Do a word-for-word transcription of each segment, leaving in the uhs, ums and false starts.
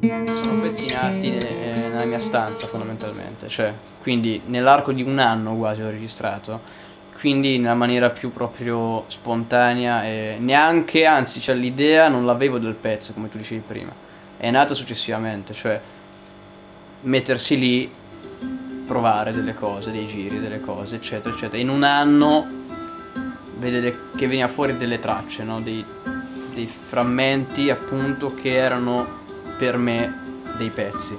Sono pezzi nati ne- eh, nella mia stanza fondamentalmente, cioè, quindi nell'arco di un anno quasi ho registrato, quindi nella maniera più proprio spontanea e neanche, anzi, cioè l'idea non l'avevo del pezzo come tu dicevi prima, è nata successivamente, cioè mettersi lì, provare delle cose, dei giri, delle cose, eccetera, eccetera, in un anno vedere che veniva fuori delle tracce, no? dei, dei frammenti appunto che erano per me dei pezzi.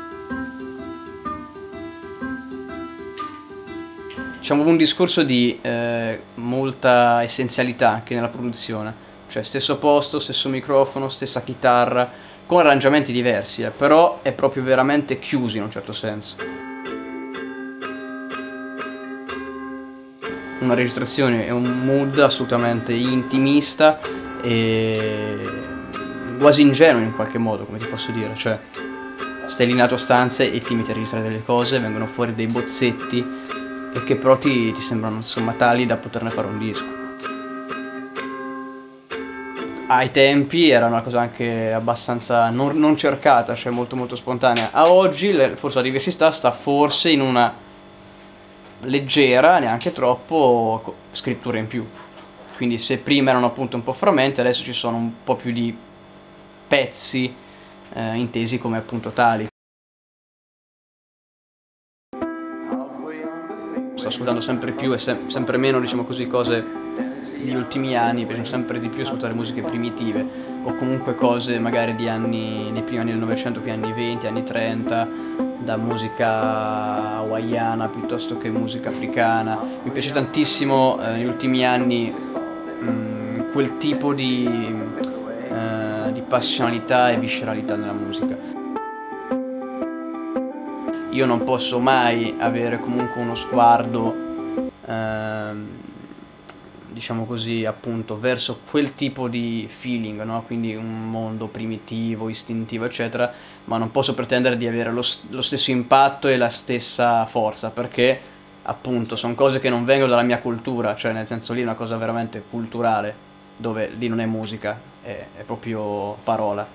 Diciamo un discorso di eh, molta essenzialità anche nella produzione, cioè stesso posto, stesso microfono, stessa chitarra, con arrangiamenti diversi, eh, però è proprio veramente chiuso in un certo senso. Una registrazione è un mood assolutamente intimista e quasi ingenuo in qualche modo, come ti posso dire, cioè stai lì nella tua stanza e ti metti a registrare delle cose, vengono fuori dei bozzetti e che però ti, ti sembrano insomma tali da poterne fare un disco. Ai tempi era una cosa anche abbastanza non, non cercata, cioè molto molto spontanea. A oggi forse la diversità sta forse in una leggera, neanche troppo, scrittura in più. Quindi se prima erano appunto un po' frammenti, adesso ci sono un po' più di pezzi eh, intesi come appunto tali. Sto ascoltando sempre più e se sempre meno, diciamo così, cose degli ultimi anni, mi piace sempre di più ascoltare musiche primitive o comunque cose magari di anni, nei primi anni del Novecento, più anni venti, anni trenta, da musica hawaiana piuttosto che musica africana. Mi piace tantissimo eh, negli ultimi anni mh, quel tipo di, eh, di passionalità e visceralità nella musica. Io non posso mai avere comunque uno sguardo, ehm, diciamo così, appunto, verso quel tipo di feeling, no? Quindi un mondo primitivo, istintivo, eccetera, ma non posso pretendere di avere lo, lo stesso impatto e la stessa forza, perché appunto sono cose che non vengono dalla mia cultura, cioè nel senso lì è una cosa veramente culturale, dove lì non è musica, è, è proprio parola.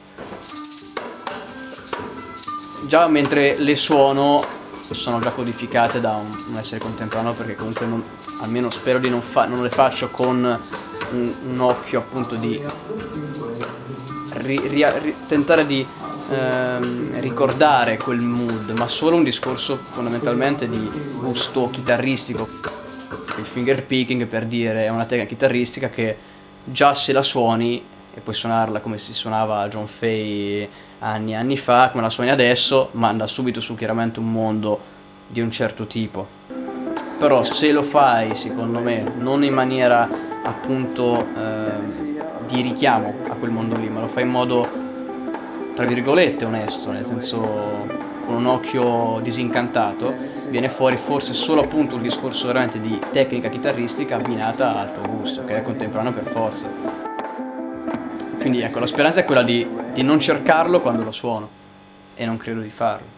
Già mentre le suono sono già codificate da un, un essere contemporaneo, perché comunque non, almeno spero di non, fa, non le faccio con un, un occhio appunto di ri, ri, ri, tentare di ehm, ricordare quel mood, ma solo un discorso fondamentalmente di gusto chitarristico. Il finger picking, per dire, è una tecnica chitarristica che già se la suoni e puoi suonarla come si suonava John Fay anni e anni fa, come la suoni adesso, manda subito su chiaramente un mondo di un certo tipo. Però se lo fai, secondo me, non in maniera appunto eh, di richiamo a quel mondo lì, ma lo fai in modo, tra virgolette, onesto, nel senso con un occhio disincantato, viene fuori forse solo appunto un discorso veramente di tecnica chitarristica abbinata al tuo gusto, che è contemporaneo per forza. Quindi ecco, la speranza è quella di, di non cercarlo quando lo suono, e non credo di farlo.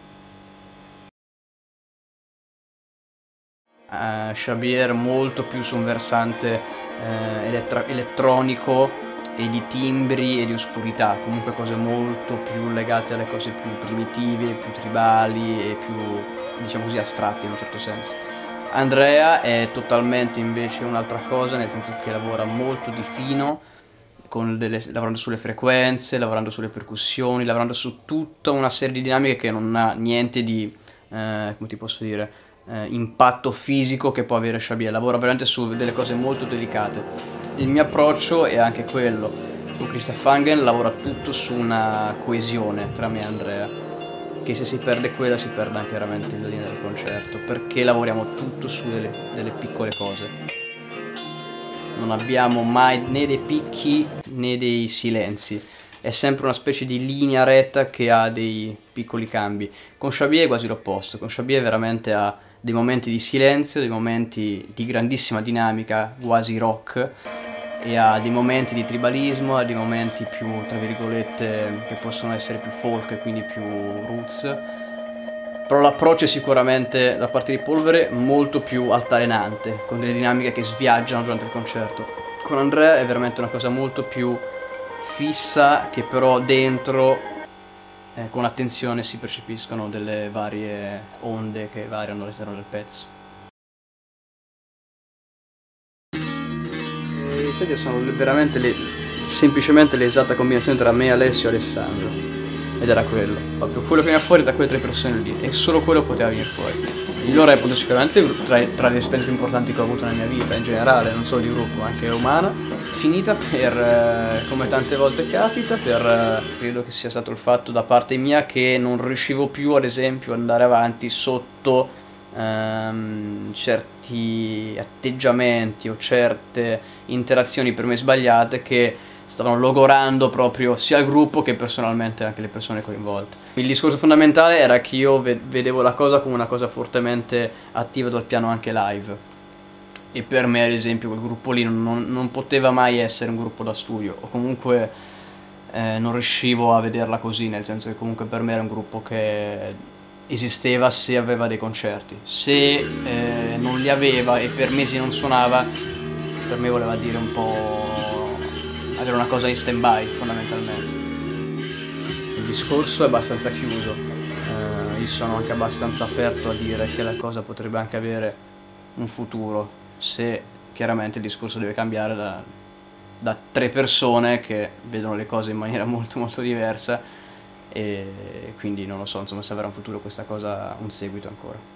Uh, Shabir molto più su un versante uh, elettro elettronico e di timbri e di oscurità, comunque cose molto più legate alle cose più primitive, più tribali e più, diciamo così, astratte in un certo senso. Andrea è totalmente invece un'altra cosa, nel senso che lavora molto di fino, con delle, lavorando sulle frequenze, lavorando sulle percussioni, lavorando su tutta una serie di dinamiche che non ha niente di, eh, come ti posso dire, eh, impatto fisico che può avere Shabir. Lavora veramente su delle cose molto delicate. Il mio approccio è anche quello. Con Christoph Fangen lavora tutto su una coesione tra me e Andrea, che se si perde quella si perde anche veramente la linea del concerto, perché lavoriamo tutto su delle, delle piccole cose. Non abbiamo mai né dei picchi né dei silenzi, è sempre una specie di linea retta che ha dei piccoli cambi. Con Shabir è quasi l'opposto, con Shabir veramente ha dei momenti di silenzio, dei momenti di grandissima dinamica, quasi rock, e ha dei momenti di tribalismo, ha dei momenti più, tra virgolette, che possono essere più folk e quindi più roots. Però l'approccio è sicuramente, da parte di Polvere, molto più altalenante, con delle dinamiche che sviaggiano durante il concerto. Con Andrea è veramente una cosa molto più fissa, che però dentro eh, con attenzione si percepiscono delle varie onde che variano all'interno del pezzo. E i Sedia sono veramente le, semplicemente l'esatta combinazione tra me, Alessio e Alessandro, ed era quello, proprio quello che veniva fuori da quelle tre persone lì, e solo quello poteva venire fuori. Il loro reputo sicuramente tra, tra le esperienze più importanti che ho avuto nella mia vita, in generale, non solo di gruppo, anche umana. Finita per, eh, come tante volte capita, per, eh, credo che sia stato il fatto da parte mia che non riuscivo più, ad esempio, ad andare avanti sotto ehm, certi atteggiamenti o certe interazioni per me sbagliate che stavano logorando proprio sia il gruppo che personalmente anche le persone coinvolte. Il discorso fondamentale era che io vedevo la cosa come una cosa fortemente attiva dal piano anche live, e per me ad esempio quel gruppo lì non, non poteva mai essere un gruppo da studio, o comunque eh, non riuscivo a vederla così, nel senso che comunque per me era un gruppo che esisteva se aveva dei concerti. Se eh, non li aveva e per mesi non suonava, per me voleva dire un po' avere una cosa in stand by fondamentalmente. Il discorso è abbastanza chiuso, eh, io sono anche abbastanza aperto a dire che la cosa potrebbe anche avere un futuro, se chiaramente il discorso deve cambiare da, da tre persone che vedono le cose in maniera molto molto diversa, e quindi non lo so, insomma, se avrà un futuro questa cosa, un seguito ancora.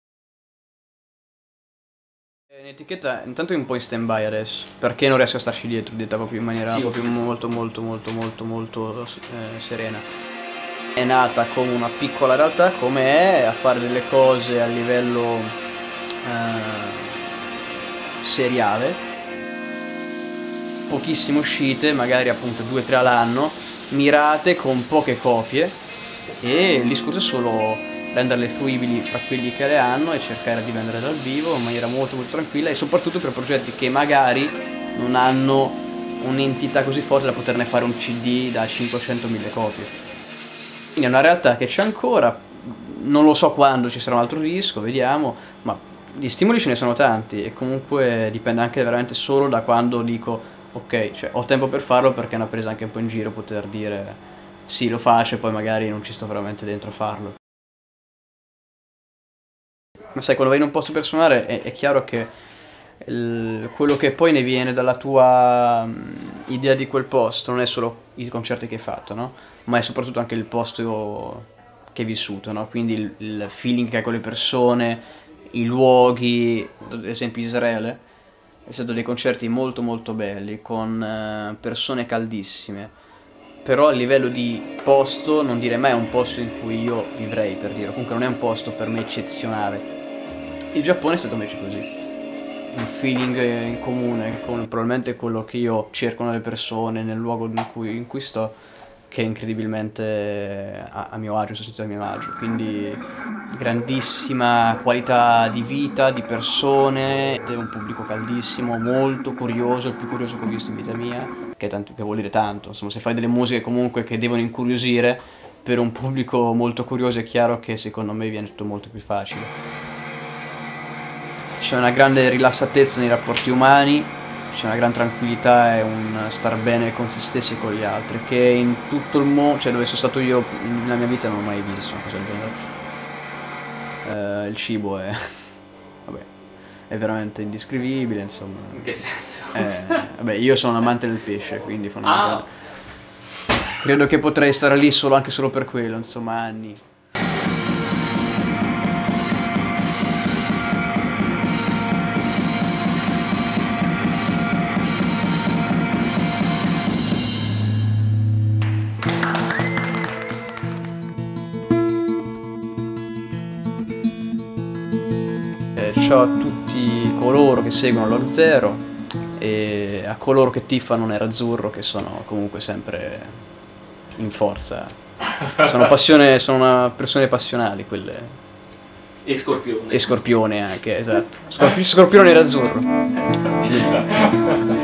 L'etichetta intanto è un po' in stand by adesso, perché non riesco a starci dietro, detta proprio in maniera sì, proprio molto molto molto molto molto eh, serena. È nata come una piccola realtà, come è, a fare delle cose a livello eh, seriale, pochissime uscite, magari appunto due o tre all'anno, mirate con poche copie, e il discorso è solo renderle fruibili fra quelli che le hanno e cercare di vendere dal vivo in maniera molto molto tranquilla, e soprattutto per progetti che magari non hanno un'entità così forte da poterne fare un C D da cinquecentomila copie. Quindi è una realtà che c'è ancora, non lo so quando ci sarà un altro disco, vediamo, ma gli stimoli ce ne sono tanti, e comunque dipende anche veramente solo da quando dico ok, cioè ho tempo per farlo, perché è una presa anche un po' in giro poter dire sì, lo faccio, e poi magari non ci sto veramente dentro a farlo. Ma sai, quando vai in un posto per suonare è, è chiaro che il, quello che poi ne viene dalla tua um, idea di quel posto non è solo i concerti che hai fatto, no? Ma è soprattutto anche il posto che hai vissuto, no? Quindi il, il feeling che hai con le persone, i luoghi, ad esempio Israele, è stato dei concerti molto molto belli, con uh, persone caldissime. Però a livello di posto non direi mai è un posto in cui io vivrei, per dire, comunque non è un posto per me eccezionale. Il Giappone è stato invece così, un feeling in comune con probabilmente quello che io cerco nelle persone, nel luogo in cui, in cui sto, che è incredibilmente a, a mio agio, sono sentito a mio agio, quindi grandissima qualità di vita, di persone, un pubblico caldissimo, molto curioso, il più curioso che ho visto in vita mia, che, tanto, che vuol dire tanto, insomma, se fai delle musiche comunque che devono incuriosire, per un pubblico molto curioso è chiaro che secondo me viene tutto molto più facile. C'è una grande rilassatezza nei rapporti umani, c'è una gran tranquillità e un star bene con se stessi e con gli altri, che in tutto il mondo, cioè dove sono stato io nella mia vita, non ho mai visto una cosa del genere. Uh, il cibo è, vabbè, è veramente indescrivibile, insomma. In che senso? Eh, vabbè, io sono un amante del pesce, quindi fondamentalmente ah. credo che potrei stare lì solo anche solo per quello, insomma, anni. Ciao a tutti coloro che seguono l'Or Zero e a coloro che tifano nerazzurro, che sono comunque sempre in forza. Sono passione, sono una persone passionali quelle. E Scorpione. E Scorpione anche, esatto. Scorpi- Scorpione nerazzurro.